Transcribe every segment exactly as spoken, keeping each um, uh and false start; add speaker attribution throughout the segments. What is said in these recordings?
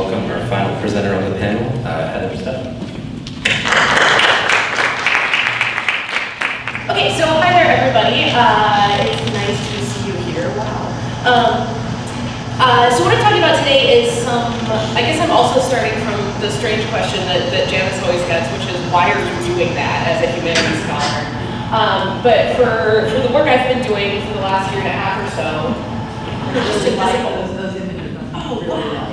Speaker 1: welcome our final presenter on the panel, uh, Heather Steffen.
Speaker 2: Okay, so hi there, everybody. Uh, it's nice to see you here. Wow. Um, uh, so what I'm talking about today is some, I guess I'm also starting from the strange question that, that Janice always gets, which is, why are you doing that as a humanities scholar? Um, but for, for the work I've been doing for the last year and a half or so, just in physical. Oh, wow.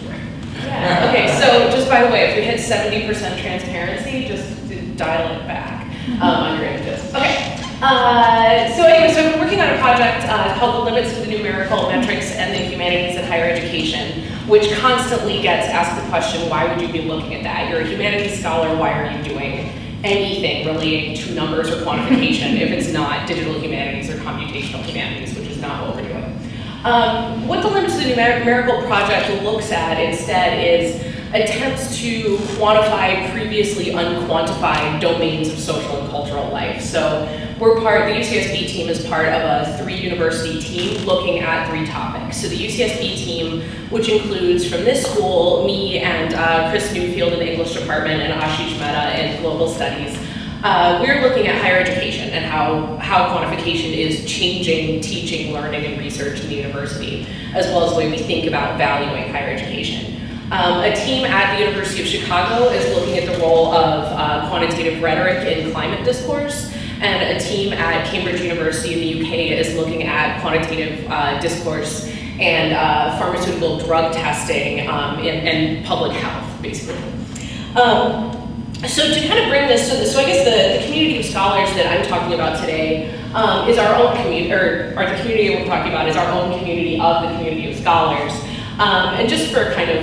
Speaker 2: Yeah. Okay, so just by the way, if we hit seventy percent transparency, just dial it back um, on your images. Okay. Uh, so anyway, so I've been working on a project uh, called The Limits of the Numerical Metrics and the Humanities in Higher Education, which constantly gets asked the question, why would you be looking at that? You're a humanities scholar, why are you doing anything relating to numbers or quantification if it's not digital humanities or computational humanities, which is not what we're doing. Um, what the Limits of the Numerical Project looks at instead is attempts to quantify previously unquantified domains of social and cultural life. So we're part, the U C S B team is part of a three university team looking at three topics. So the U C S B team, which includes from this school, me and uh, Chris Newfield in the English department and Ashish Mehta in global studies. Uh, we're looking at higher education and how, how quantification is changing teaching, learning, and research in the university, as well as the way we think about valuing higher education. Um, a team at the University of Chicago is looking at the role of uh, quantitative rhetoric in climate discourse, and a team at Cambridge University in the U K is looking at quantitative uh, discourse and uh, pharmaceutical drug testing um, and, and public health, basically. Um, So to kind of bring this to this, so I guess the, the community of scholars that I'm talking about today um, is our own community, or, or the community that we're talking about is our own community of the community of scholars. Um, and just for kind of,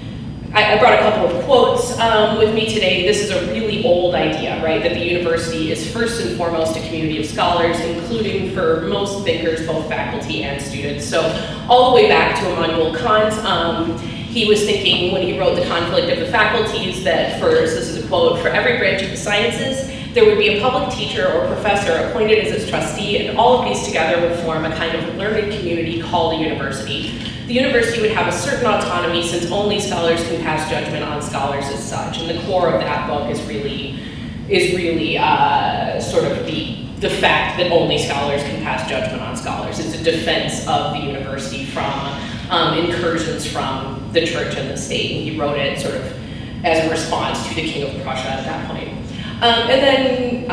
Speaker 2: I, I brought a couple of quotes um, with me today. This is a really old idea, right? That the university is first and foremost a community of scholars, including for most thinkers, both faculty and students. So all the way back to Immanuel Kant. Um, He was thinking when he wrote The Conflict of the Faculties that first, this is a quote, for every branch of the sciences, there would be a public teacher or professor appointed as its trustee, and all of these together would form a kind of learned community called a university. The university would have a certain autonomy since only scholars can pass judgment on scholars as such, and the core of that book is really, is really uh, sort of the, the fact that only scholars can pass judgment on scholars. It's a defense of the university from um, incursions from the church and the state, and he wrote it sort of as a response to the King of Prussia at that point. Um, and then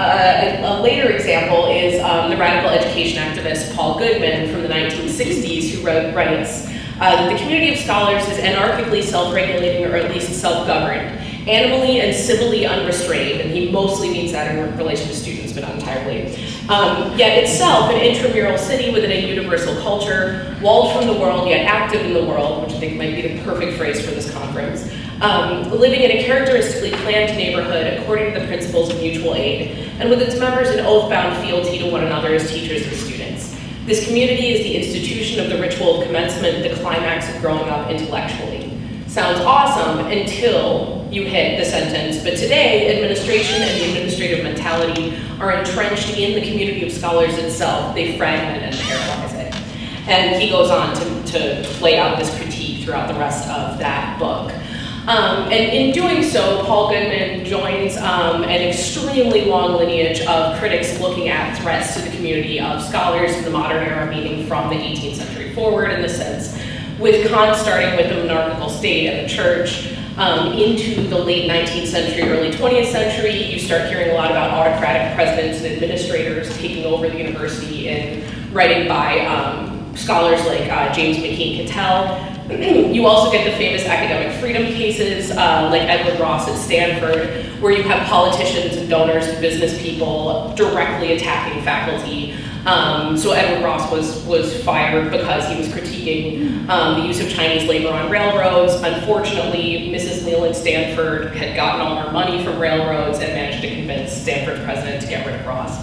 Speaker 2: uh, a, a later example is um, the radical education activist Paul Goodman from the nineteen sixties, who wrote, writes uh, that the community of scholars is anarchically self-regulating, or at least self-governed, animally and civilly unrestrained, and he mostly means that in relation to students, but not entirely. Um, yet itself an intramural city within a universal culture, walled from the world, yet active in the world, which I think might be the perfect phrase for this conference, um, living in a characteristically planned neighborhood according to the principles of mutual aid, and with its members in oath-bound fealty to one another as teachers and students. This community is the institution of the ritual of commencement, the climax of growing up intellectually. Sounds awesome until you hit the sentence, but today, administration and the administrative mentality are entrenched in the community of scholars itself. They fragment and paralyze it. And he goes on to, to lay out this critique throughout the rest of that book. Um, and in doing so, Paul Goodman joins um, an extremely long lineage of critics looking at threats to the community of scholars in the modern era, meaning from the eighteenth century forward in the sense, with Kant starting with the monarchical state and the church, um, into the late nineteenth century, early twentieth century, you start hearing a lot about autocratic presidents and administrators taking over the university, and writing by um, scholars like uh, James McKean Cattell. You also get the famous academic freedom cases, uh, like Edward Ross at Stanford, where you have politicians and donors and business people directly attacking faculty. Um, so Edward Ross was, was fired because he was critiquing um, the use of Chinese labor on railroads. Unfortunately, Missus Leland Stanford had gotten all her money from railroads and managed to convince Stanford's president to get rid of Ross.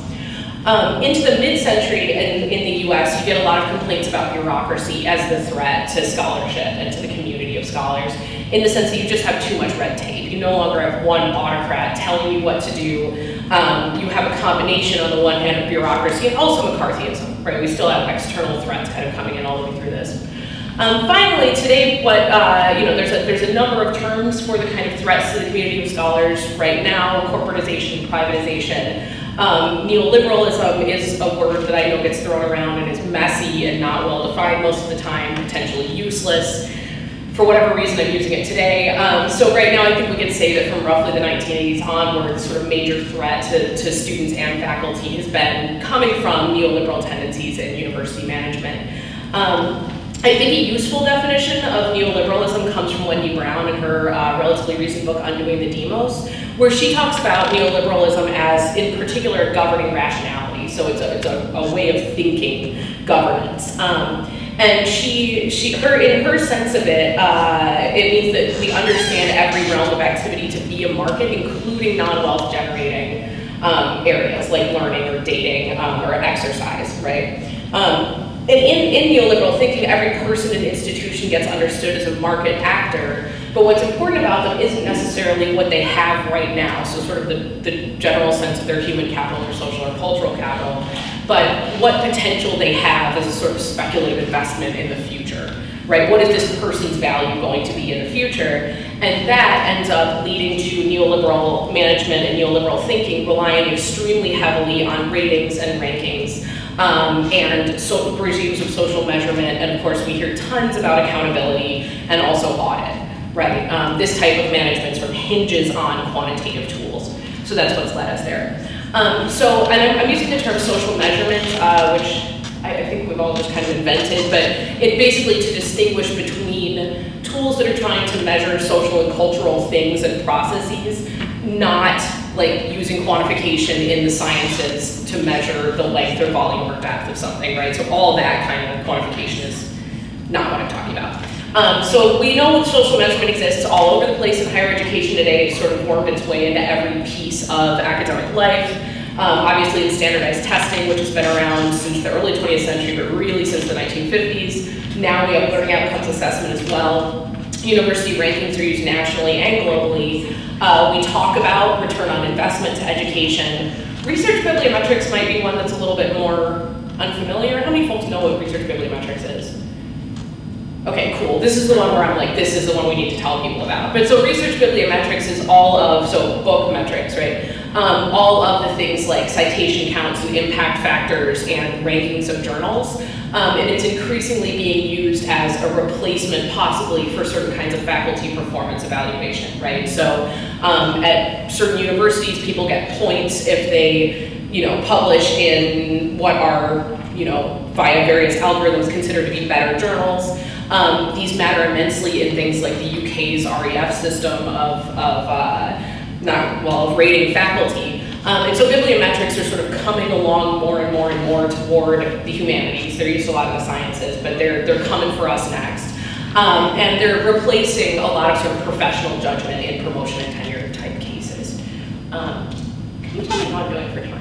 Speaker 2: Um, into the mid-century in, in the U S, you get a lot of complaints about bureaucracy as the threat to scholarship and to the community of scholars, in the sense that you just have too much red tape. You no longer have one autocrat telling you what to do. Um, you have a combination on the one hand of bureaucracy and also McCarthyism, right? We still have external threats kind of coming in all the way through this. Um, finally, today, what uh, you know, there's a there's a number of terms for the kind of threats to the community of scholars right now: corporatization, privatization. Um, neoliberalism is a word that I know gets thrown around and is messy and not well defined most of the time, potentially useless. For whatever reason, I'm using it today. Um, so right now, I think we can say that from roughly the nineteen eighties onward, the sort of major threat to, to students and faculty has been coming from neoliberal tendencies in university management. Um, I think a useful definition of neoliberalism comes from Wendy Brown in her uh, relatively recent book, Undoing the Demos, where she talks about neoliberalism as, in particular, governing rationality. So it's a, it's a, a way of thinking governance. Um, And she, she, her, in her sense of it, uh, it means that we understand every realm of activity to be a market, including non-wealth generating um, areas like learning or dating um, or exercise, right? Um, and in, in neoliberal thinking, every person and institution gets understood as a market actor, but what's important about them isn't necessarily what they have right now, so sort of the, the general sense of their human capital or social or cultural capital, but what potential they have as a sort of speculative investment in the future, right? What is this person's value going to be in the future? And that ends up leading to neoliberal management and neoliberal thinking relying extremely heavily on ratings and rankings um, and so regimes of social measurement. And of course, we hear tons about accountability and also audit, right? Um, this type of management sort of hinges on quantitative tools. So that's what's led us there. Um, so, and I'm, I'm using the term social measurement, uh, which I, I think we've all just kind of invented, but it basically to distinguish between tools that are trying to measure social and cultural things and processes, not like using quantification in the sciences to measure the length or volume or depth of something, right? So all that kind of quantification is not what I'm talking about. Um, so we know social measurement exists all over the place in higher education today. It's sort of warped its way into every piece of academic life. Um, obviously in standardized testing, which has been around since the early twentieth century, but really since the nineteen fifties. Now we have learning outcomes assessment as well. University rankings are used nationally and globally. Uh, we talk about return on investment to education. Research bibliometrics might be one that's a little bit more unfamiliar. How many folks know what research bibliometrics is? Okay, cool. This is the one where I'm like, this is the one we need to tell people about. But so research bibliometrics is all of, so book metrics, right? Um, all of the things like citation counts and impact factors and rankings of journals. Um, and it's increasingly being used as a replacement possibly for certain kinds of faculty performance evaluation, right? So um, at certain universities, people get points if they, you know, publish in what are, you know, via various algorithms considered to be better journals. Um, these matter immensely in things like the U K's R E F system of, of uh, not, well, of rating faculty. Um, and so bibliometrics are sort of coming along more and more and more toward the humanities. They're used a lot in the sciences, but they're, they're coming for us next. Um, and they're replacing a lot of sort of professional judgment in promotion and tenure type cases. Um, can you tell me how I'm doing for time?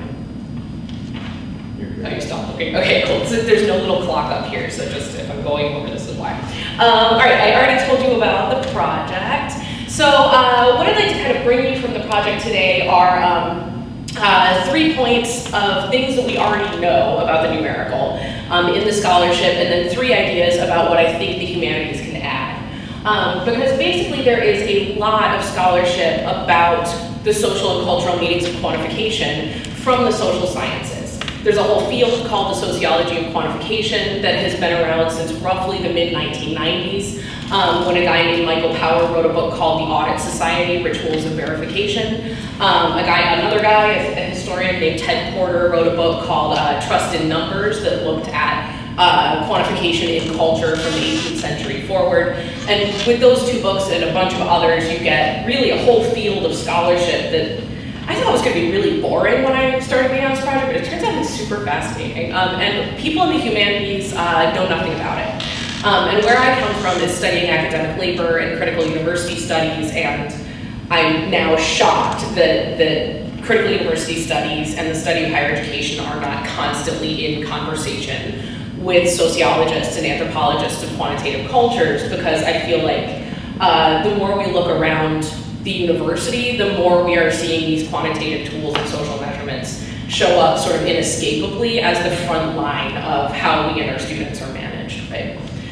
Speaker 2: Oh, you're still okay. Okay, cool. So there's no little clock up here, so just if I'm going over, this is why. Um, all right, I already told you about the project. So uh, what I'd like to kind of bring you from the project today are um, uh, three points of things that we already know about the numerical um, in the scholarship, and then three ideas about what I think the humanities can add. Um, because basically there is a lot of scholarship about the social and cultural meanings of quantification from the social sciences. There's a whole field called the sociology of quantification that has been around since roughly the mid nineteen nineties, um, when a guy named Michael Power wrote a book called The Audit Society, Rituals of Verification. Um, a guy, another guy, a historian named Ted Porter, wrote a book called uh, Trust in Numbers that looked at uh, quantification in culture from the eighteenth century forward. And with those two books and a bunch of others, you get really a whole field of scholarship that I thought it was going to be really boring when I started being on this project, but it turns out it's super fascinating. Um, and people in the humanities uh, know nothing about it. Um, and where I come from is studying academic labor and critical university studies, and I'm now shocked that, that critical university studies and the study of higher education are not constantly in conversation with sociologists and anthropologists of quantitative cultures, because I feel like uh, the more we look around the university, the more we are seeing these quantitative tools and social measurements show up sort of inescapably as the front line of how we and our students are managed, right?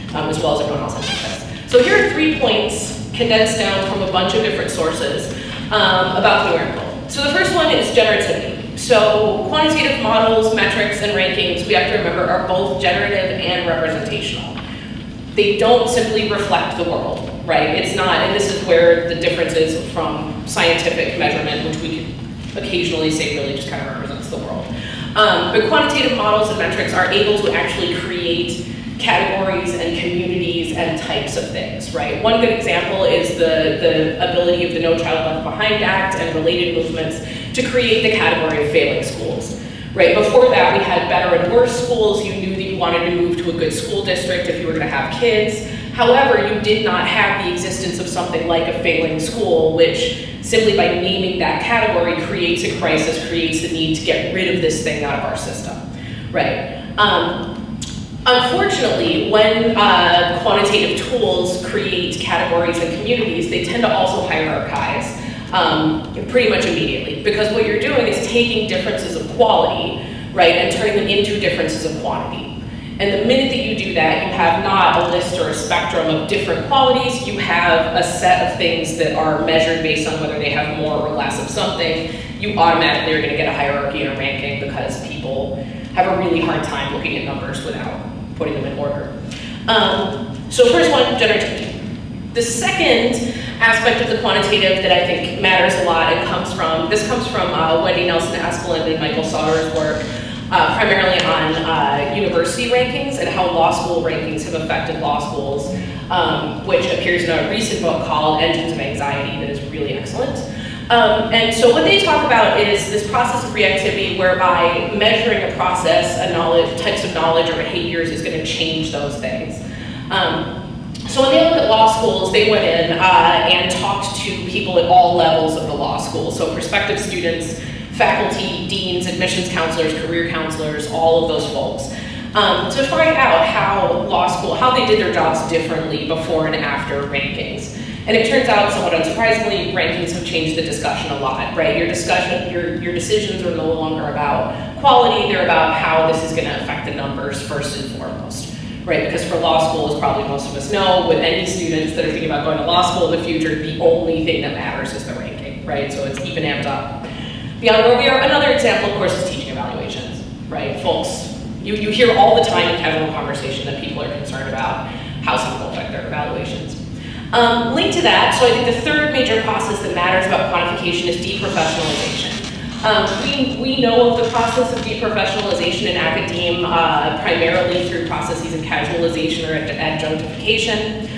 Speaker 2: um, as well as everyone else on campus. So here are three points condensed down from a bunch of different sources um, about the numerical. So the first one is generativity. So quantitative models, metrics, and rankings, we have to remember, are both generative and representational. They don't simply reflect the world, right? It's not, and this is where the difference is from scientific measurement, which we could occasionally say really just kind of represents the world. Um, but quantitative models and metrics are able to actually create categories and communities and types of things, right? One good example is the, the ability of the No Child Left Behind Act and related movements to create the category of failing schools, right? Before that, we had better and worse schools. You knew that you wanted to move to a good school district if you were gonna have kids. However, you did not have the existence of something like a failing school, which simply by naming that category creates a crisis, creates the need to get rid of this thing out of our system, right? Um, Unfortunately, when uh, quantitative tools create categories and communities, they tend to also hierarchize um, pretty much immediately, because what you're doing is taking differences of quality, right, and turning them into differences of quantity. And the minute that you do that, you have not a list or a spectrum of different qualities, you have a set of things that are measured based on whether they have more or less of something. You automatically are gonna get a hierarchy and a ranking because people have a really hard time looking at numbers without putting them in order. Um, so first one, generativity. The second aspect of the quantitative that I think matters a lot and comes from, this comes from uh, Wendy Nelson Asplund and Michael Sauer's work, uh, primarily on uh, university rankings and how law school rankings have affected law schools, um, which appears in a recent book called Engines of Anxiety that is really excellent. Um, and so what they talk about is this process of reactivity whereby measuring a process, a knowledge, types of knowledge or behaviors is going to change those things. Um, so when they look at law schools, they went in uh, and talked to people at all levels of the law school. So prospective students, faculty, deans, admissions counselors, career counselors, all of those folks. Um, to find out how law school, how they did their jobs differently before and after rankings. And it turns out, somewhat unsurprisingly, rankings have changed the discussion a lot, right? Your discussion, your, your decisions are no longer about quality, they're about how this is gonna affect the numbers first and foremost, right? Because for law school, as probably most of us know, with any students that are thinking about going to law school in the future, the only thing that matters is the ranking, right? So it's even amped up. Beyond where we are, another example, of course, is teaching evaluations, right? Folks, you, you hear all the time in casual conversation that people are concerned about how something will affect their evaluations. Um, linked to that, so I think the third major process that matters about quantification is deprofessionalization. Um, we, we know of the process of deprofessionalization in academe uh, primarily through processes of casualization or ad adjunctification.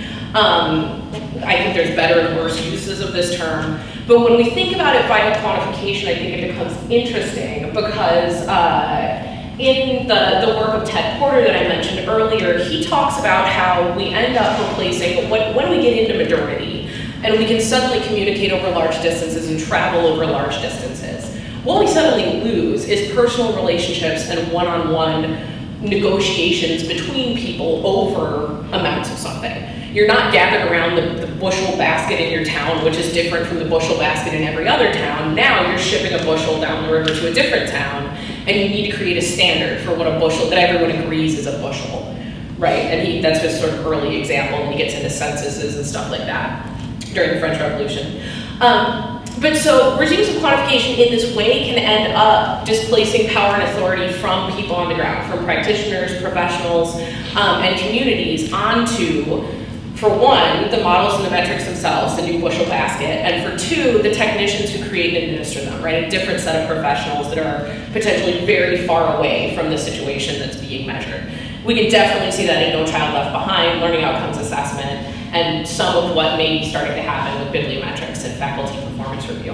Speaker 2: Um, I think there's better and worse uses of this term, but when we think about it via quantification, I think it becomes interesting because uh, in the, the work of Ted Porter that I mentioned earlier, he talks about how we end up replacing, when, when we get into modernity, and we can suddenly communicate over large distances and travel over large distances, what we suddenly lose is personal relationships and one-on-one negotiations between people over amounts of something. You're not gathered around the, the bushel basket in your town, which is different from the bushel basket in every other town. Now you're shipping a bushel down the river to a different town, and you need to create a standard for what a bushel, that everyone agrees is a bushel, right? And he, that's just sort of early example, and he gets into censuses and stuff like that during the French Revolution. Um, but so regimes of quantification in this way can end up displacing power and authority from people on the ground, from practitioners, professionals, um, and communities onto, for one, the models and the metrics themselves, the new bushel basket, and for two, the technicians who create and administer them, right? A different set of professionals that are potentially very far away from the situation that's being measured. We can definitely see that in No Child Left Behind, learning outcomes assessment, and some of what may be starting to happen with bibliometrics and faculty performance review.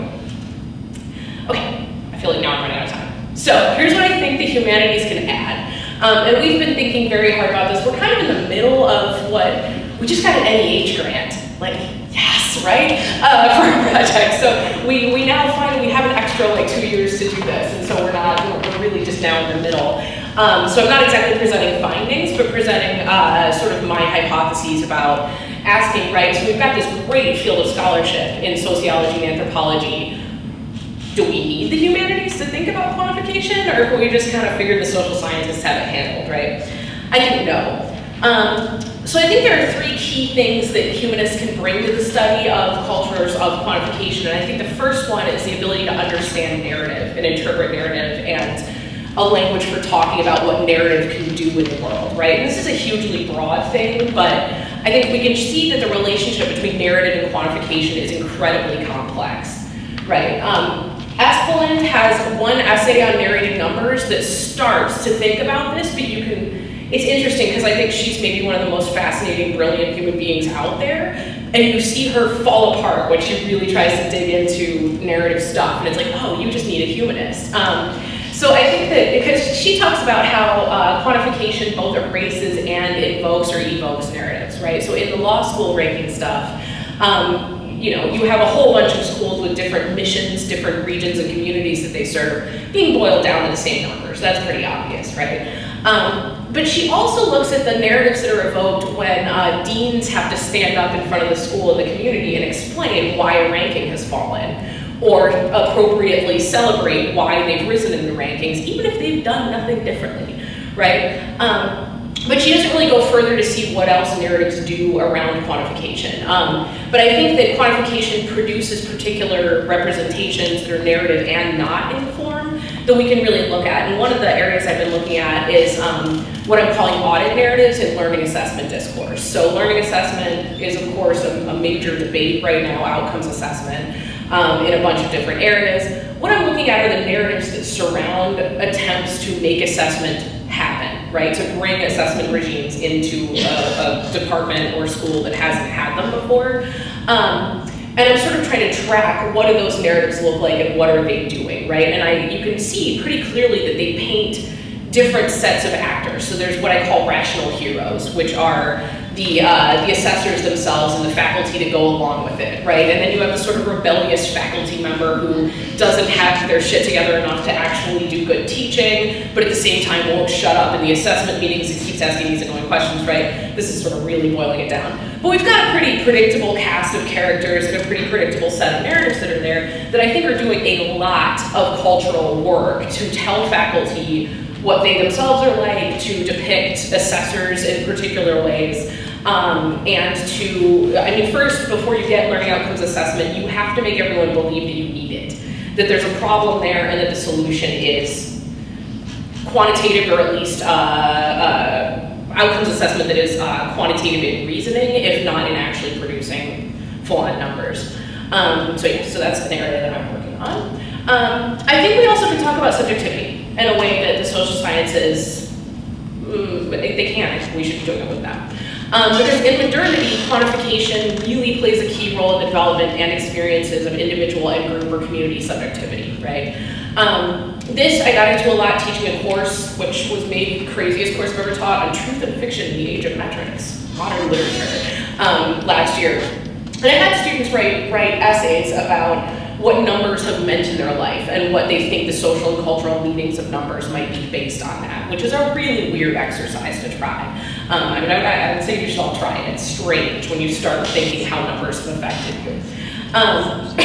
Speaker 2: Okay, I feel like now I'm running out of time. So here's what I think the humanities can add. Um, and we've been thinking very hard about this. We're kind of in the middle of what, we just got an N E H grant. Like, yes, right? Uh, for a project. So we, we now find we have an extra like two years to do this. And so we're not, we're really just now in the middle. Um, so I'm not exactly presenting findings, but presenting uh, sort of my hypotheses about asking, right? So we've got this great field of scholarship in sociology and anthropology. Do we need the humanities to think about quantification, or can we just kind of figure the social scientists have it handled, right? I didn't know. Um, so I think there are three key things that humanists can bring to the study of cultures of quantification, and I think the first one is the ability to understand narrative and interpret narrative and a language for talking about what narrative can do in the world, right? And this is a hugely broad thing, but I think we can see that the relationship between narrative and quantification is incredibly complex, right? Um, Espeland has one essay on narrating numbers that starts to think about this, but you can, it's interesting because I think she's maybe one of the most fascinating, brilliant human beings out there, and you see her fall apart when she really tries to dig into narrative stuff, and it's like, oh, you just need a humanist. Um, so I think that, because she talks about how uh, quantification both erases and invokes or evokes narratives, right? So in the law school ranking stuff, um, you know, you have a whole bunch of schools with different missions, different regions and communities that they serve, being boiled down to the same numbers. That's pretty obvious, right? Um, but she also looks at the narratives that are evoked when uh, deans have to stand up in front of the school and the community and explain why a ranking has fallen, or appropriately celebrate why they've risen in the rankings, even if they've done nothing differently, right? Um, But she doesn't really go further to see what else narratives do around quantification. Um, but I think that quantification produces particular representations that are narrative and not in form that we can really look at. And one of the areas I've been looking at is um, what I'm calling audit narratives in learning assessment discourse. So learning assessment is, of course, a, a major debate right now, outcomes assessment, um, in a bunch of different areas. What I'm looking at are the narratives that surround attempts to make assessment happen, right? To bring assessment regimes into a, a department or school that hasn't had them before. Um, and I'm sort of trying to track what do those narratives look like and what are they doing, right? And I, you can see pretty clearly that they paint different sets of actors. So there's what I call rational heroes, which are the, uh, the assessors themselves and the faculty to go along with it, right? And then you have a sort of rebellious faculty member who doesn't have their shit together enough to actually do good teaching, but at the same time won't shut up in the assessment meetings and keeps asking these annoying questions, right? This is sort of really boiling it down. But we've got a pretty predictable cast of characters and a pretty predictable set of narratives that are there that I think are doing a lot of cultural work to tell faculty what they themselves are like, to depict assessors in particular ways, um, and to, I mean, first, before you get learning outcomes assessment, you have to make everyone believe that you need it, that there's a problem there and that the solution is quantitative, or at least uh, uh, outcomes assessment that is uh, quantitative in reasoning, if not in actually producing full-on numbers. Um, so yeah, so that's an area that I'm working on. Um, I think we also can talk about subjectivity in a way that the social sciences, mm, they can, we should be doing it with them. Um, because in modernity, quantification really plays a key role in the development and experiences of individual and group or community subjectivity, right? Um, this I got into a lot teaching a course, which was maybe the craziest course I've ever taught, on truth and fiction in the age of metrics, modern literature, um, last year. And I had students write, write essays about what numbers have meant in their life and what they think the social and cultural meanings of numbers might be based on that, which is a really weird exercise to try. Um, I mean, I, I would say you should all try it. It's strange when you start thinking how numbers have affected you. Um,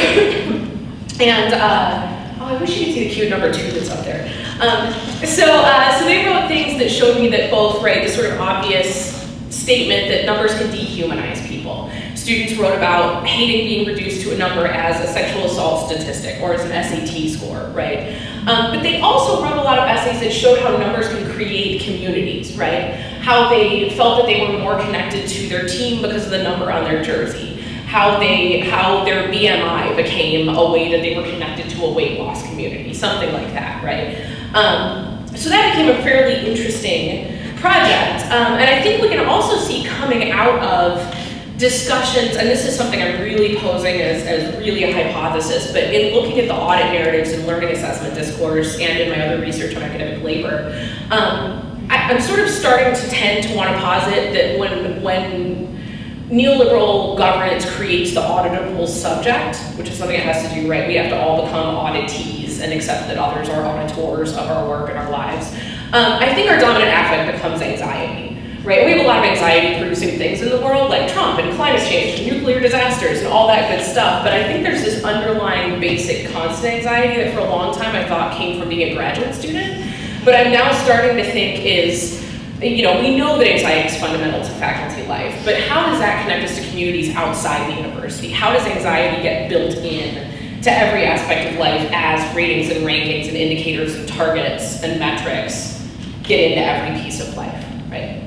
Speaker 2: and, uh, oh, I wish you could see the cute number two that's up there. Um, so, uh, so they wrote things that showed me that both, right, the sort of obvious statement that numbers can dehumanize people. Students wrote about hating being reduced to a number as a sexual assault statistic or as an S A T score, right? Um, but they also wrote a lot of essays that showed how numbers can create communities, right? How they felt that they were more connected to their team because of the number on their jersey. How they, how their B M I became a way that they were connected to a weight loss community, something like that, right? Um, so that became a fairly interesting project. Um, and I think we can also see coming out of discussions, and this is something I'm really posing as, as really a hypothesis, but in looking at the audit narratives in learning assessment discourse and in my other research on academic labor, um, I, I'm sort of starting to tend to want to posit that when, when neoliberal governance creates the auditable subject, which is something it has to do, right? We have to all become auditees and accept that others are auditors of our work and our lives. Um, I think our dominant affect becomes anxiety. Right? We have a lot of anxiety producing things in the world, like Trump and climate change and nuclear disasters and all that good stuff, but I think there's this underlying basic constant anxiety that for a long time I thought came from being a graduate student, but I'm now starting to think is you know, we know that anxiety is fundamental to faculty life, but how does that connect us to communities outside the university? How does anxiety get built in to every aspect of life as ratings and rankings and indicators and targets and metrics get into every piece of life, right?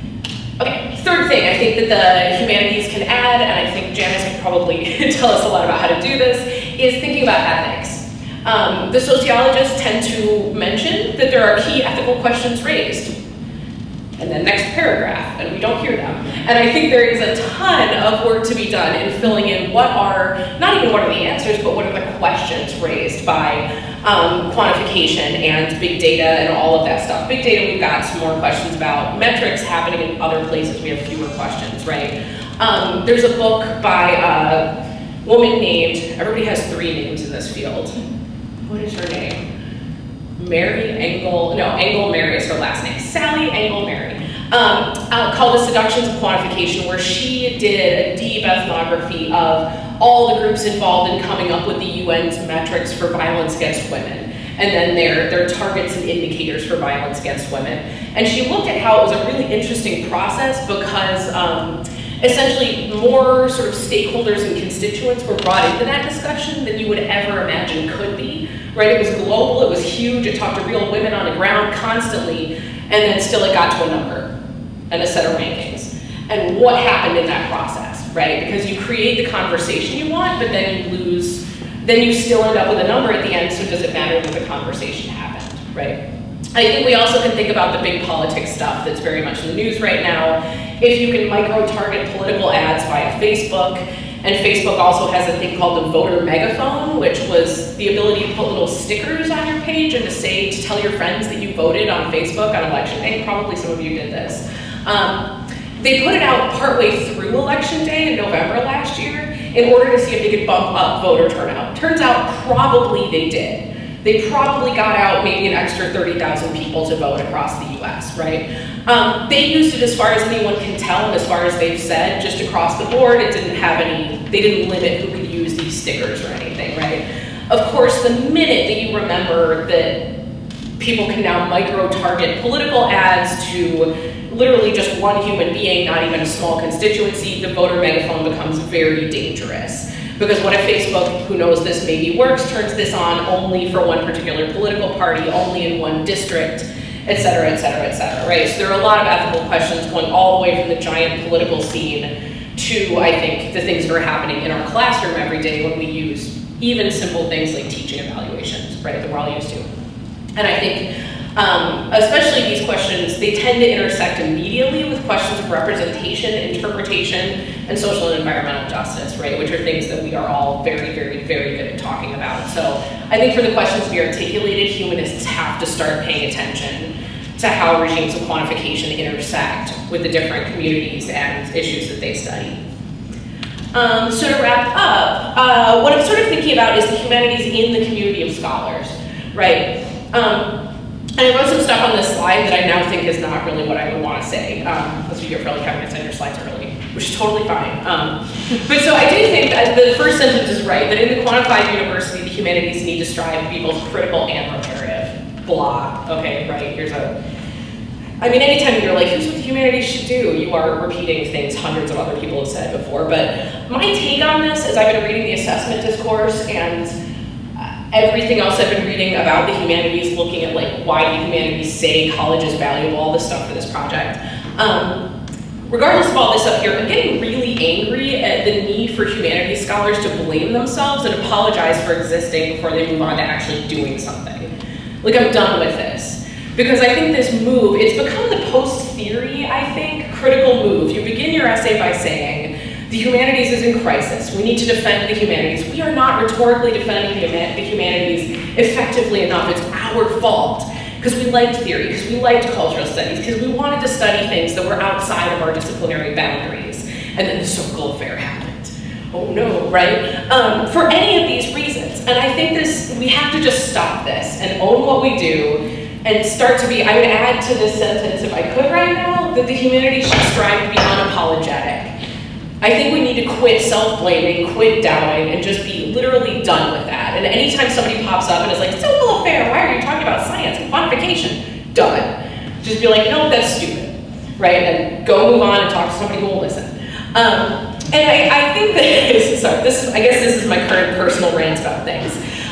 Speaker 2: Okay, third thing I think that the humanities can add, and I think Janice can probably tell us a lot about how to do this, is thinking about ethics. Um, the sociologists tend to mention that there are key ethical questions raised. And then next paragraph, and we don't hear them. And I think there is a ton of work to be done in filling in what are, not even what are the answers, but what are the questions raised by um, quantification and big data and all of that stuff. Big data, we've got some more questions about. Metrics happening in other places, we have fewer questions, right? Um, there's a book by a woman named, everybody has three names in this field. What is her name? Mary Engel, no, Engel Mary is her last name. Sally Engel Mary, um, uh, called The Seductions of Quantification, where she did a deep ethnography of all the groups involved in coming up with the U N's metrics for violence against women, and then their, their targets and indicators for violence against women. And she looked at how it was a really interesting process because um, essentially more sort of stakeholders and constituents were brought into that discussion than you would ever imagine could be. Right, it was global, it was huge, it talked to real women on the ground constantly, and then still it got to a number and a set of rankings. And what happened in that process, right? Because you create the conversation you want, but then you lose, then you still end up with a number at the end, so does it matter that the conversation happened, right? I think we also can think about the big politics stuff that's very much in the news right now. If you can micro-target political ads via Facebook, and Facebook also has a thing called the voter megaphone, which was the ability to put little stickers on your page and to say, to tell your friends that you voted on Facebook on election day. Probably some of you did this. Um, they put it out partway through election day in November last year in order to see if they could bump up voter turnout. Turns out probably they did. They probably got out maybe an extra thirty thousand people to vote across the U S, right? Um, they used it as far as anyone can tell, and as far as they've said, just across the board, it didn't have any, they didn't limit who could use these stickers or anything, right? Of course, the minute that you remember that people can now micro-target political ads to literally just one human being, not even a small constituency, the voter megaphone becomes very dangerous. Because what if Facebook, who knows this maybe works, turns this on only for one particular political party, only in one district, et cetera, et cetera, et cetera, right? So there are a lot of ethical questions going all the way from the giant political scene to, I think, the things that are happening in our classroom every day when we use even simple things like teaching evaluations, right, that we're all used to. And I think, um, especially these questions, they tend to intersect immediately with questions of representation, interpretation, and social and environmental justice, right, which are things that we are all very, very, very good at talking about. So I think for the questions to be articulated, humanists have to start paying attention to how regimes of quantification intersect with the different communities and issues that they study. Um, so to wrap up, uh, what I'm sort of thinking about is the humanities in the community of scholars, right? Um, And I wrote some stuff on this slide that I now think is not really what I would want to say. Um, that's what you're probably having to send your slides early, which is totally fine. Um, but so I do think that the first sentence is right, that in the quantified university, the humanities need to strive to be both critical and reparative. Blah, okay, right, here's a, I mean, anytime you're like, here's what the humanities should do, you are repeating things hundreds of other people have said before. But my take on this is I've been reading the assessment discourse and everything else I've been reading about the humanities, looking at like why the humanities say college is valuable, all this stuff for this project. Um, regardless of all this up here, I'm getting really angry at the need for humanities scholars to blame themselves and apologize for existing before they move on to actually doing something. Like, I'm done with this. Because I think this move, it's become the post-theory, I think, critical move. You begin your essay by saying, the humanities is in crisis. We need to defend the humanities. We are not rhetorically defending the humanities effectively enough. It's our fault. Because we liked theory, because we liked cultural studies, because we wanted to study things that were outside of our disciplinary boundaries. And then the social affair happened. Oh no, right? Um, for any of these reasons. And I think this, we have to just stop this and own what we do and start to be, I would add to this sentence if I could right now, that the humanities should strive to be unapologetic. I think we need to quit self-blaming, quit doubting, and just be literally done with that. And anytime somebody pops up and is like, social affair, why are you talking about science and quantification? Done. Just be like, no, that's stupid. right? And go move on and talk to somebody who will listen. Um, and I, I think that, sorry, this is, I guess this is my current personal rant about things.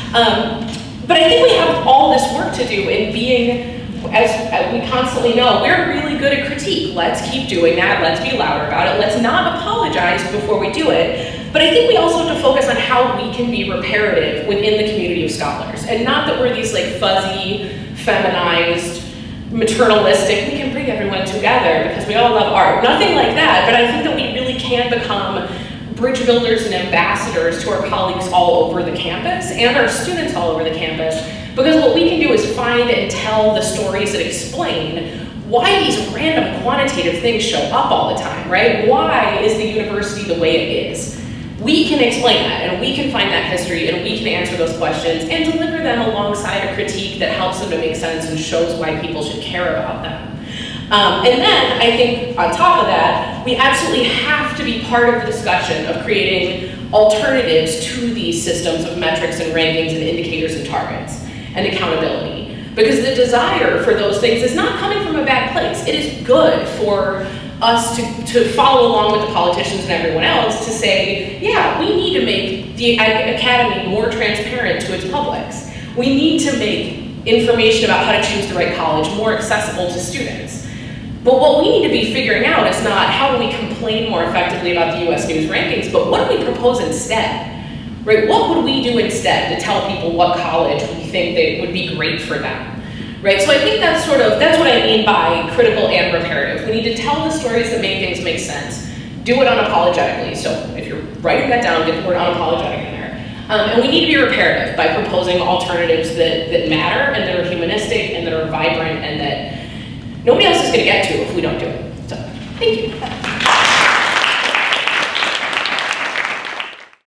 Speaker 2: Um, but I think we have all this work to do in being, as, as we constantly know, we're really good at critique. Let's keep doing that, let's be louder about it, let's not apologize before we do it. But I think we also have to focus on how we can be reparative within the community of scholars. And not that we're these like fuzzy, feminized, maternalistic, we can bring everyone together because we all love art. Nothing like that, but I think that we really can become bridge builders and ambassadors to our colleagues all over the campus and our students all over the campus, because what we can do is find and tell the stories that explain why these random quantitative things show up all the time, right? Why is the university the way it is? We can explain that, and we can find that history, and we can answer those questions and deliver them alongside a critique that helps them to make sense and shows why people should care about them. Um, and then, I think, on top of that, we absolutely have to be part of the discussion of creating alternatives to these systems of metrics and rankings and indicators and targets and accountability. Because the desire for those things is not coming from a bad place. It is good for us to, to follow along with the politicians and everyone else to say, yeah, we need to make the academy more transparent to its publics. We need to make information about how to choose the right college more accessible to students. But what we need to be figuring out is not how do we complain more effectively about the U S News rankings, but what do we propose instead? Right? What would we do instead to tell people what college we think that would be great for them? Right, so I think that's sort of, that's what I mean by critical and reparative. We need to tell the stories that make things make sense. Do it unapologetically. So if you're writing that down, get the word unapologetic in there. Um, and we need to be reparative by proposing alternatives that, that matter and that are humanistic and that are vibrant and that nobody else is gonna get to if we don't do it. So, thank you.